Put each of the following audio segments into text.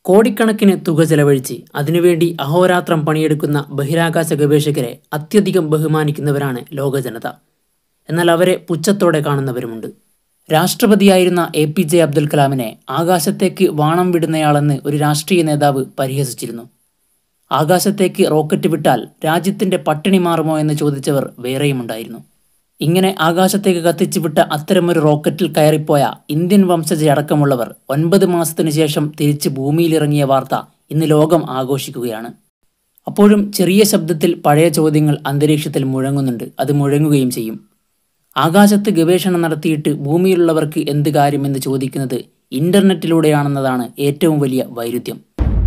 കോടിക്കണക്കിന് തുക ചെലവഴിച്ച് അതിനുവേണ്ടി അഹോരാത്രം പണിയെടുക്കുന്ന ബഹിരാകാശ ഗവേഷകരെ അത്യധികം ബഹുമാനിക്കുന്നവരാണ് ലോകജനത. എന്നാൽ അവരെ പുച്ഛത്തോടെ കാണുന്നവരുമുണ്ട്. രാഷ്ട്രപതിയായിരുന്ന APJ അബ്ദുൽ കലാമിനെ ആകാശത്തേക്ക് വാണം വിടുന്നയാളെന്ന് ഒരു രാഷ്ട്രീയ നേതാവ് പരിഹസിച്ചിരുന്നു. ആകാശത്തേക്ക് റോക്കറ്റ് വിട്ടാൽ രാജ്യത്തിൻ്റെ പട്ടിണി മാറുമോ എന്ന് ചോദിച്ചവർ വേറെയുമുണ്ടായിരുന്നു. ഇങ്ങനെ ആകാശത്തേക്ക് കത്തിച്ചു വിട്ട അത്തരമൊരു റോക്കറ്റിൽ കയറിപ്പോയ ഇന്ത്യൻ വംശജയടക്കമുള്ളവർ 9 മാസത്തിനു ശേഷം തിരിച്ച് ഭൂമിയിലിറങ്ങിയ വാർത്ത ഇന്ന് ലോകം ആഘോഷിക്കുകയാണ്. അപ്പോഴും ചെറിയ ശബ്ദത്തിൽ പഴയ ചോദ്യങ്ങൾ അന്തരീക്ഷത്തിൽ മുഴങ്ങുന്നുണ്ട്. അത് മുഴങ്ങുകയും ചെയ്യും. ആകാശത്ത് ഗവേഷണം നടത്തിയിട്ട് ഭൂമിയിലുള്ളവർക്ക് എന്ത് കാര്യമെന്ന് ചോദിക്കുന്നത് ഇൻ്റർനെറ്റിലൂടെയാണെന്നതാണ് ഏറ്റവും വലിയ വൈരുദ്ധ്യം.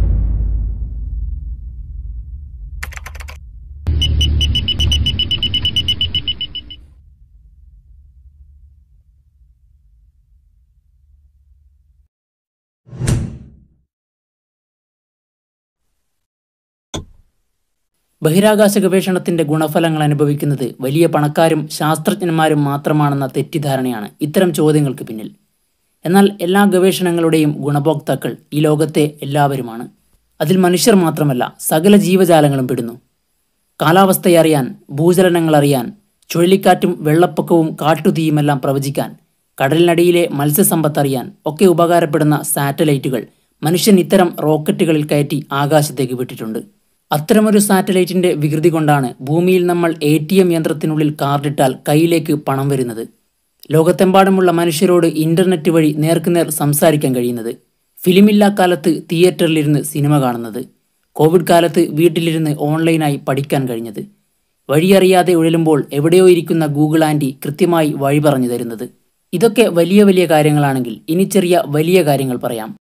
ബഹിരാകാശ ഗവേഷണത്തിൻ്റെ ഗുണഫലങ്ങൾ അനുഭവിക്കുന്നത് വലിയ പണക്കാരും ശാസ്ത്രജ്ഞന്മാരും മാത്രമാണെന്ന തെറ്റിദ്ധാരണയാണ് ഇത്തരം ചോദ്യങ്ങൾക്ക് പിന്നിൽ. എന്നാൽ എല്ലാ ഗവേഷണങ്ങളുടെയും ഗുണഭോക്താക്കൾ ഈ ലോകത്തെ എല്ലാവരുമാണ്. അതിൽ മനുഷ്യർ മാത്രമല്ല, സകല ജീവജാലങ്ങളും പെടുന്നു. കാലാവസ്ഥയെ അറിയാൻ, ഭൂചലനങ്ങൾ അറിയാൻ, ചുഴലിക്കാറ്റും വെള്ളപ്പൊക്കവും കാട്ടുതീയുമെല്ലാം പ്രവചിക്കാൻ, കടലിനടിയിലെ മത്സ്യസമ്പത്ത് അറിയാൻ ഒക്കെ ഉപകാരപ്പെടുന്ന സാറ്റലൈറ്റുകൾ മനുഷ്യൻ ഇത്തരം റോക്കറ്റുകളിൽ കയറ്റി ആകാശത്തേക്ക് വിട്ടിട്ടുണ്ട്. അത്തരമൊരു സാറ്റലൈറ്റിൻ്റെ വികൃതി കൊണ്ടാണ് ഭൂമിയിൽ നമ്മൾ ATM യന്ത്രത്തിനുള്ളിൽ കാർഡിട്ടാൽ കയ്യിലേക്ക് പണം വരുന്നത്. ലോകത്തെമ്പാടുമുള്ള മനുഷ്യരോട് ഇൻ്റർനെറ്റ് വഴി നേർക്കുനേർ സംസാരിക്കാൻ കഴിയുന്നത്. ഫിലിമില്ലാ കാലത്ത് തിയേറ്ററിലിരുന്ന് സിനിമ കാണുന്നത്. കോവിഡ് കാലത്ത് വീട്ടിലിരുന്ന് ഓൺലൈനായി പഠിക്കാൻ കഴിഞ്ഞത്. വഴിയറിയാതെ ഉഴലുമ്പോൾ എവിടെയോ ഇരിക്കുന്ന ഗൂഗിൾ ആൻറ്റി കൃത്യമായി വഴി പറഞ്ഞു തരുന്നത്. ഇതൊക്കെ വലിയ വലിയ കാര്യങ്ങളാണെങ്കിൽ ഇനി ചെറിയ വലിയ കാര്യങ്ങൾ പറയാം.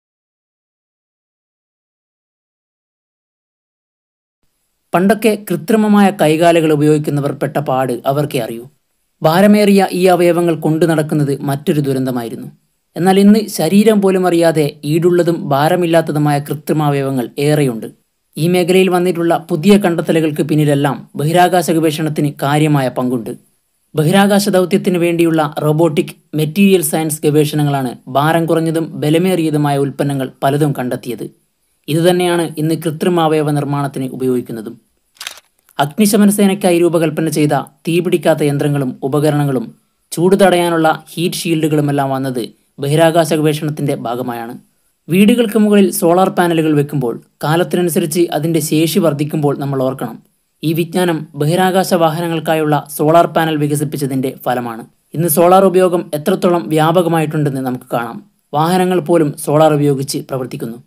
പണ്ടൊക്കെ കൃത്രിമമായ കൈകാലുകൾ ഉപയോഗിക്കുന്നവർ പെട്ട പാട് അവർക്കേ അറിയൂ. ഭാരമേറിയ ഈ അവയവങ്ങൾ കൊണ്ടു നടക്കുന്നത് മറ്റൊരു ദുരന്തമായിരുന്നു. എന്നാൽ ഇന്ന് ശരീരം പോലും അറിയാതെ ഈടുള്ളതും ഭാരമില്ലാത്തതുമായ കൃത്രിമാവയവങ്ങൾ ഏറെയുണ്ട്. ഈ മേഖലയിൽ വന്നിട്ടുള്ള പുതിയ കണ്ടെത്തലുകൾക്ക് പിന്നിലെല്ലാം ബഹിരാകാശ ഗവേഷണത്തിന് കാര്യമായ പങ്കുണ്ട്. ബഹിരാകാശ ദൗത്യത്തിന് വേണ്ടിയുള്ള റോബോട്ടിക് മെറ്റീരിയൽ സയൻസ് ഗവേഷണങ്ങളാണ് ഭാരം കുറഞ്ഞതും ബലമേറിയതുമായ ഉൽപ്പന്നങ്ങൾ പലതും കണ്ടെത്തിയത്. ഇതുതന്നെയാണ് ഇന്ന് കൃത്രിമാവയവ നിർമ്മാണത്തിന് ഉപയോഗിക്കുന്നതും. അഗ്നിശമന സേനയ്ക്കായി രൂപകൽപ്പന ചെയ്ത തീപിടിക്കാത്ത യന്ത്രങ്ങളും ഉപകരണങ്ങളും ചൂട് തടയാനുള്ള ഹീറ്റ് ഷീൽഡുകളുമെല്ലാം വന്നത് ബഹിരാകാശ ഗവേഷണത്തിൻ്റെ ഭാഗമായാണ്. വീടുകൾക്ക് മുകളിൽ സോളാർ പാനലുകൾ വെക്കുമ്പോൾ കാലത്തിനനുസരിച്ച് അതിൻ്റെ ശേഷി വർദ്ധിക്കുമ്പോൾ നമ്മൾ ഓർക്കണം, ഈ വിജ്ഞാനം ബഹിരാകാശ വാഹനങ്ങൾക്കായുള്ള സോളാർ പാനൽ വികസിപ്പിച്ചതിൻ്റെ ഫലമാണ്. ഇന്ന് സോളാർ ഉപയോഗം എത്രത്തോളം വ്യാപകമായിട്ടുണ്ടെന്ന് നമുക്ക് കാണാം. വാഹനങ്ങൾ പോലും സോളാർ ഉപയോഗിച്ച് പ്രവർത്തിക്കുന്നു.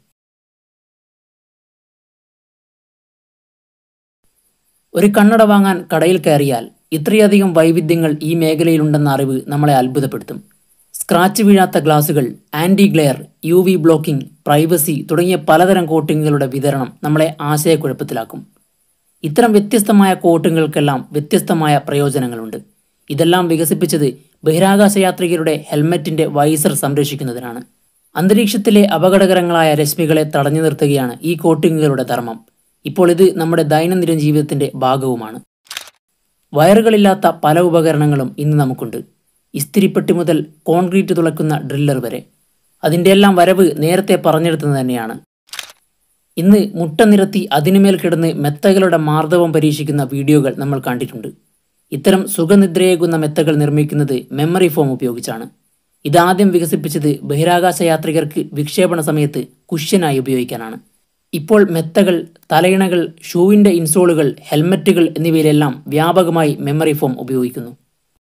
ഒരു കണ്ണട വാങ്ങാൻ കടയിൽ കയറിയാൽ ഇത്രയധികം വൈവിധ്യങ്ങൾ ഈ മേഖലയിലുണ്ടെന്ന അറിവ് നമ്മളെ അത്ഭുതപ്പെടുത്തും. സ്ക്രാച്ച് വീഴാത്ത ഗ്ലാസുകൾ, anti glare, UV blocking, privacy തുടങ്ങിയ പലതരം കോട്ടിങ്ങുകളുടെ വിതരണം നമ്മളെ ആശയക്കുഴപ്പത്തിലാക്കും. ഇത്തരം വ്യത്യസ്തമായ കോട്ടിങ്ങുകൾക്കെല്ലാം വ്യത്യസ്തമായ പ്രയോജനങ്ങളുണ്ട്. ഇതെല്ലാം വികസിപ്പിച്ചത് ബഹിരാകാശ യാത്രികരുടെ ഹെൽമറ്റിൻ്റെ വൈസർ സംരക്ഷിക്കുന്നതിനാണ്. അന്തരീക്ഷത്തിലെ അപകടകരങ്ങളായ രശ്മികളെ തടഞ്ഞു നിർത്തുകയാണ് ഈ കോട്ടിങ്ങുകളുടെ ധർമ്മം. ഇപ്പോൾ ഇത് നമ്മുടെ ദൈനംദിന ജീവിതത്തിൻ്റെ ഭാഗവുമാണ്. വയറുകളില്ലാത്ത പല ഉപകരണങ്ങളും ഇന്ന് നമുക്കുണ്ട്. ഇസ്തിരിപ്പെട്ടി മുതൽ കോൺക്രീറ്റ് തുളയ്ക്കുന്ന ഡ്രില്ലർ വരെ. അതിൻ്റെ എല്ലാം വരവ് നേരത്തെ പറഞ്ഞെടുത്തത് തന്നെയാണ്. ഇന്ന് മുട്ട നിരത്തി അതിനുമേൽ കിടന്ന് മെത്തകളുടെ മാർദ്ദവം പരീക്ഷിക്കുന്ന വീഡിയോകൾ നമ്മൾ കണ്ടിട്ടുണ്ട്. ഇത്തരം സുഖനിദ്രയേകുന്ന മെത്തകൾ നിർമ്മിക്കുന്നത് മെമ്മറി ഫോം ഉപയോഗിച്ചാണ്. ഇതാദ്യം വികസിപ്പിച്ചത് ബഹിരാകാശ യാത്രികർക്ക് വിക്ഷേപണ സമയത്ത് കുഷ്യനായി ഉപയോഗിക്കാനാണ്. ഇപ്പോൾ മെത്തകൾ, തലയിണകൾ, ഷൂവിൻ്റെ ഇൻസോളുകൾ, ഹെൽമറ്റുകൾ എന്നിവയിലെല്ലാം വ്യാപകമായി മെമ്മറി ഫോം ഉപയോഗിക്കുന്നു.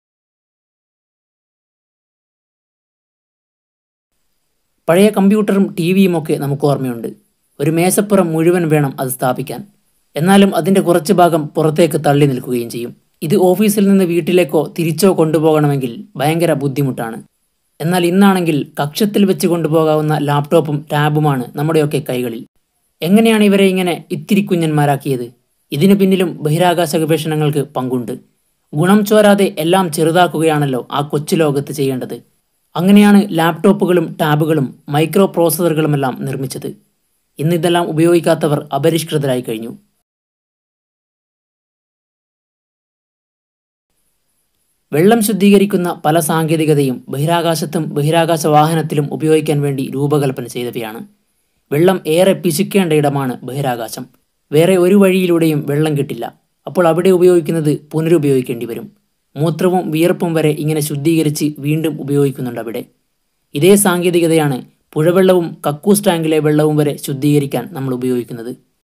പഴയ കമ്പ്യൂട്ടറും TV-യും ഒക്കെ നമുക്ക് ഓർമ്മയുണ്ട്. ഒരു മേശപ്പുറം മുഴുവൻ വേണം അത് സ്ഥാപിക്കാൻ. എന്നാലും അതിൻ്റെ കുറച്ച് ഭാഗം പുറത്തേക്ക് തള്ളി നിൽക്കുകയും ചെയ്യും. ഇത് ഓഫീസിൽ നിന്ന് വീട്ടിലേക്കോ തിരിച്ചോ കൊണ്ടുപോകണമെങ്കിൽ ഭയങ്കര ബുദ്ധിമുട്ടാണ്. എന്നാൽ ഇന്നാണെങ്കിൽ കക്ഷത്തിൽ വെച്ച് കൊണ്ടുപോകാവുന്ന ലാപ്ടോപ്പും ടാബുമാണ് നമ്മുടെയൊക്കെ കൈകളിൽ. എങ്ങനെയാണ് ഇവരെ ഇങ്ങനെ ഇത്തിരി കുഞ്ഞന്മാരാക്കിയത്? ഇതിനു പിന്നിലും ബഹിരാകാശ ഗവേഷണങ്ങൾക്ക് പങ്കുണ്ട്. ഗുണം ചോരാതെ എല്ലാം ചെറുതാക്കുകയാണല്ലോ ആ കൊച്ചു ലോകത്ത് ചെയ്യേണ്ടത്. അങ്ങനെയാണ് ലാപ്ടോപ്പുകളും ടാബുകളും മൈക്രോ പ്രോസസ്സറുകളുമെല്ലാം നിർമ്മിച്ചത്. ഇന്നിതെല്ലാം ഉപയോഗിക്കാത്തവർ അപരിഷ്കൃതരായി കഴിഞ്ഞു. വെള്ളം ശുദ്ധീകരിക്കുന്ന പല സാങ്കേതികതയും ബഹിരാകാശത്തും ബഹിരാകാശ വാഹനത്തിലും ഉപയോഗിക്കാൻ വേണ്ടി രൂപകൽപ്പന ചെയ്തവയാണ്. വെള്ളം ഏറെ പിശുക്കേണ്ട ഇടമാണ് ബഹിരാകാശം. വേറെ ഒരു വഴിയിലൂടെയും വെള്ളം കിട്ടില്ല. അപ്പോൾ അവിടെ ഉപയോഗിക്കുന്നത് പുനരുപയോഗിക്കേണ്ടി വരും. മൂത്രവും വിയർപ്പും വരെ ഇങ്ങനെ ശുദ്ധീകരിച്ച് വീണ്ടും ഉപയോഗിക്കുന്നുണ്ട് അവിടെ. ഇതേ സാങ്കേതികതയാണ് പുഴവെള്ളവും കക്കൂസ് ടാങ്കിലെ വെള്ളവും വരെ ശുദ്ധീകരിക്കാൻ നമ്മൾ ഉപയോഗിക്കുന്നത്.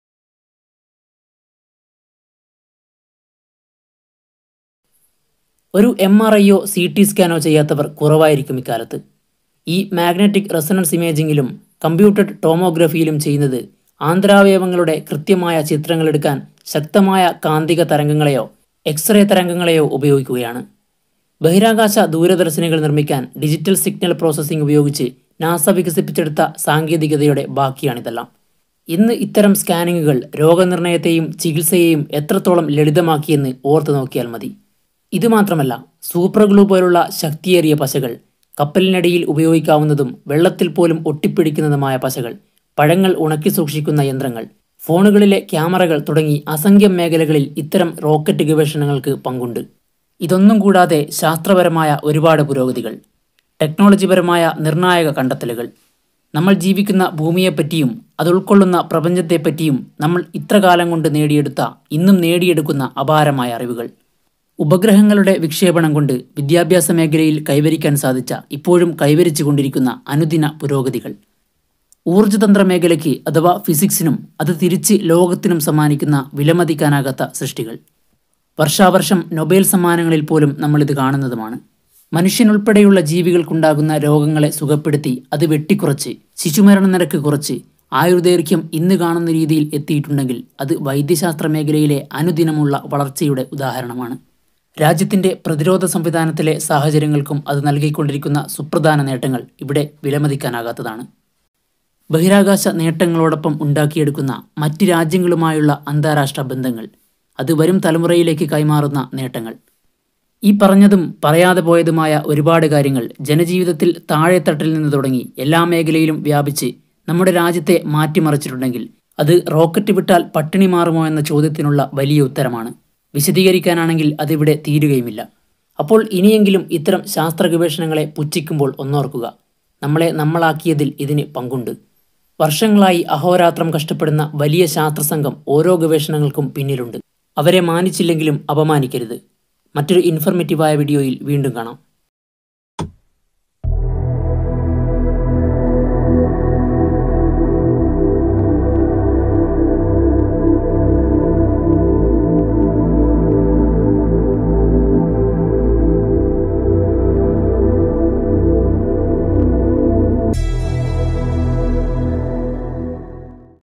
ഒരു MRIയോ CT സ്കാനോ ചെയ്യാത്തവർ കുറവായിരിക്കും ഇക്കാലത്ത്. ഈ മാഗ്നറ്റിക് റെസൊണൻസ് ഇമേജിങ്ങിലും കമ്പ്യൂട്ടഡ് ടോമോഗ്രഫിയിലും ചെയ്യുന്നത് ആന്തരാവയവങ്ങളുടെ കൃത്യമായ ചിത്രങ്ങളെടുക്കാൻ ശക്തമായ കാന്തിക തരംഗങ്ങളെയോ എക്സ്റേ തരംഗങ്ങളെയോ ഉപയോഗിക്കുകയാണ്. ബഹിരാകാശ ദൂരദർശിനികൾ നിർമ്മിക്കാൻ ഡിജിറ്റൽ സിഗ്നൽ പ്രോസസ്സിംഗ് ഉപയോഗിച്ച് നാസ വികസിപ്പിച്ചെടുത്ത സാങ്കേതികതയുടെ ബാക്കിയാണിതെല്ലാം. ഇന്ന് ഇത്തരം സ്കാനിങ്ങുകൾ രോഗനിർണയത്തെയും ചികിത്സയെയും എത്രത്തോളം ലളിതമാക്കിയെന്ന് ഓർത്തു നോക്കിയാൽ മതി. ഇതുമാത്രമല്ല, സൂപ്പർ ഗ്ലൂ പോലുള്ള ശക്തിയേറിയ പശകൾ, കപ്പലിനടിയിൽ ഉപയോഗിക്കാവുന്നതും വെള്ളത്തിൽ പോലും ഒട്ടിപ്പിടിക്കുന്നതുമായ പശകൾ, പഴങ്ങൾ ഉണക്കി സൂക്ഷിക്കുന്ന യന്ത്രങ്ങൾ, ഫോണുകളിലെ ക്യാമറകൾ തുടങ്ങി അസംഖ്യം മേഖലകളിൽ ഇത്തരം റോക്കറ്റ് ഗവേഷണങ്ങൾക്ക് പങ്കുണ്ട്. ഇതൊന്നും കൂടാതെ ശാസ്ത്രപരമായ ഒരുപാട് പുരോഗതികൾ, ടെക്നോളജിപരമായ നിർണായക കണ്ടെത്തലുകൾ, നമ്മൾ ജീവിക്കുന്ന ഭൂമിയെപ്പറ്റിയും അത് ഉൾക്കൊള്ളുന്ന പ്രപഞ്ചത്തെപ്പറ്റിയും നമ്മൾ ഇത്ര കാലം കൊണ്ട് നേടിയെടുത്ത, ഇന്നും നേടിയെടുക്കുന്ന അപാരമായ അറിവുകൾ, ഉപഗ്രഹങ്ങളുടെ വിക്ഷേപണം കൊണ്ട് വിദ്യാഭ്യാസ മേഖലയിൽ കൈവരിക്കാൻ സാധിച്ച, ഇപ്പോഴും കൈവരിച്ചു കൊണ്ടിരിക്കുന്ന അനുദിന പുരോഗതികൾ, ഊർജ്ജതന്ത്ര മേഖലയ്ക്ക് അഥവാ ഫിസിക്സിനും അത് തിരിച്ച് ലോകത്തിനും സമ്മാനിക്കുന്ന വിലമതിക്കാനാകാത്ത സൃഷ്ടികൾ. വർഷാവർഷം നൊബേൽ സമ്മാനങ്ങളിൽ പോലും നമ്മളിത് കാണുന്നതുമാണ്. മനുഷ്യനുൾപ്പെടെയുള്ള ജീവികൾക്കുണ്ടാകുന്ന രോഗങ്ങളെ സുഖപ്പെടുത്തി അത് വെട്ടിക്കുറച്ച് ശിശുമരണ നിരക്ക് കുറച്ച് ആയുർദൈർഘ്യം ഇന്ന് കാണുന്ന രീതിയിൽ എത്തിയിട്ടുണ്ടെങ്കിൽ അത് വൈദ്യശാസ്ത്ര മേഖലയിലെ അനുദിനമുള്ള വളർച്ചയുടെ ഉദാഹരണമാണ്. രാജ്യത്തിൻ്റെ പ്രതിരോധ സംവിധാനത്തിലെ സാഹചര്യങ്ങൾക്കും അത് നൽകിക്കൊണ്ടിരിക്കുന്ന സുപ്രധാന നേട്ടങ്ങൾ ഇവിടെ വിലമതിക്കാനാകാത്തതാണ്. ബഹിരാകാശ നേട്ടങ്ങളോടൊപ്പം ഉണ്ടാക്കിയെടുക്കുന്ന മറ്റ് രാജ്യങ്ങളുമായുള്ള അന്താരാഷ്ട്ര ബന്ധങ്ങൾ, അത് വരും തലമുറയിലേക്ക് കൈമാറുന്ന നേട്ടങ്ങൾ. ഈ പറഞ്ഞതും പറയാതെ പോയതുമായ ഒരുപാട് കാര്യങ്ങൾ ജനജീവിതത്തിൽ താഴെത്തട്ടിൽ നിന്ന് തുടങ്ങി എല്ലാ മേഖലയിലും വ്യാപിച്ച് നമ്മുടെ രാജ്യത്തെ മാറ്റിമറിച്ചിട്ടുണ്ടെങ്കിൽ അത് റോക്കറ്റ് വിട്ടാൽ പട്ടിണി മാറുമോ എന്ന ചോദ്യത്തിനുള്ള വലിയ ഉത്തരമാണ്. വിശദീകരിക്കാനാണെങ്കിൽ അതിവിടെ തീരുകയുമില്ല. അപ്പോൾ ഇനിയെങ്കിലും ഇത്തരം ശാസ്ത്ര ഗവേഷണങ്ങളെ പുച്ഛിക്കുമ്പോൾ ഒന്നോർക്കുക, നമ്മളെ നമ്മളാക്കിയതിൽ ഇതിന് പങ്കുണ്ട്. വർഷങ്ങളായി അഹോരാത്രം കഷ്ടപ്പെടുന്ന വലിയ ശാസ്ത്രസംഘം ഓരോ ഗവേഷണങ്ങൾക്കും പിന്നിലുണ്ട്. അവരെ മാനിച്ചില്ലെങ്കിലും അപമാനിക്കരുത്. മറ്റൊരു ഇൻഫർമേറ്റീവായ വീഡിയോയിൽ വീണ്ടും കാണാം.